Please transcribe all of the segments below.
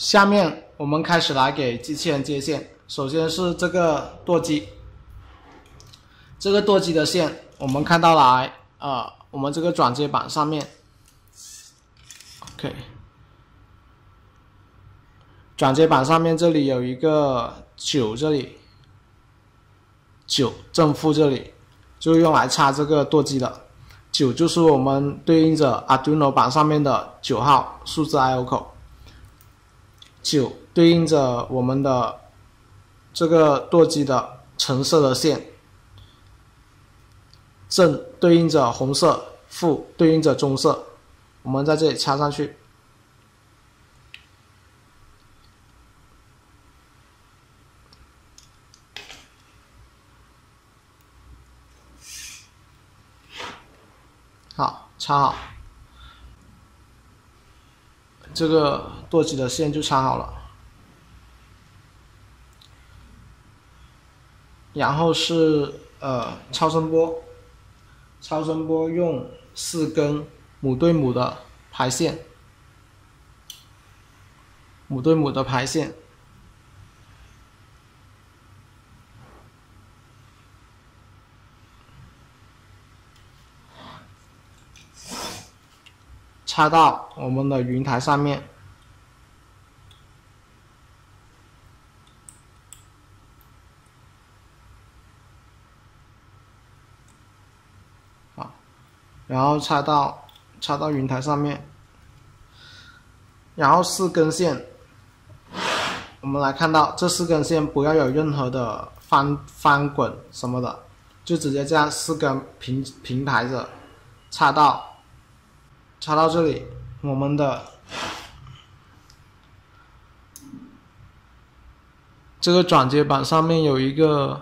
下面我们开始来给机器人接线。首先是这个舵机，这个舵机的线我们看到来，我们这个转接板上面 ，OK， 转接板上面这里有一个9，这里9正负这里就用来插这个舵机的。9就是我们对应着 Arduino 板上面的9号数字 I/O 口。9对应着我们的这个舵机的橙色的线，正对应着红色，负对应着棕色，我们在这里插上去。好，插好，这个舵机的线就插好了。然后是超声波，超声波用4根母对母的排线，母对母的排线。插到我们的云台上面，好，然后插到云台上面，然后4根线，我们来看到这4根线不要有任何的翻滚什么的，就直接这样4根平排着插到这里，我们的这个转接板上面有一个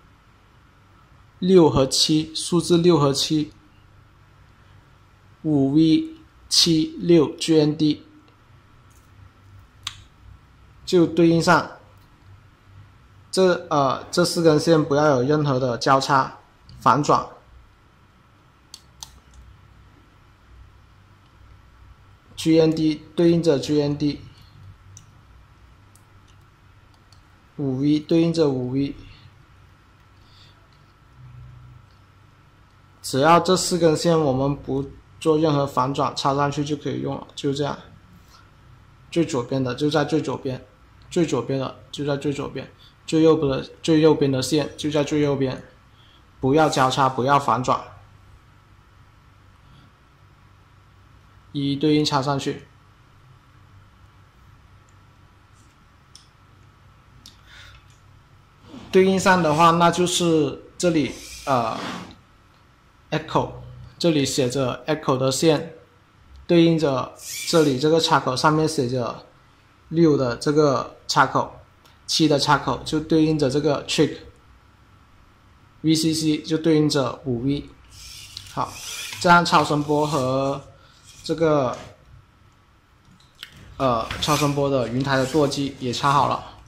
6和7，数字6和7 5V76 GND 就对应上这4根线不要有任何的交叉反转。GND 对应着 GND， 5V 对应着 5V， 只要这4根线我们不做任何反转，插上去就可以用了，就这样。最左边的就在最左边，最左边的就在最左边，最右边的线就在最右边，不要交叉，不要反转。一对应插上去，对应上的话，那就是这里Echo， 这里写着 Echo 的线，对应着这里这个插口上面写着6的这个插口，7的插口就对应着这个 Trick，VCC 就对应着 5V。好，这样超声波和这个超声波的云台的舵机也插好了。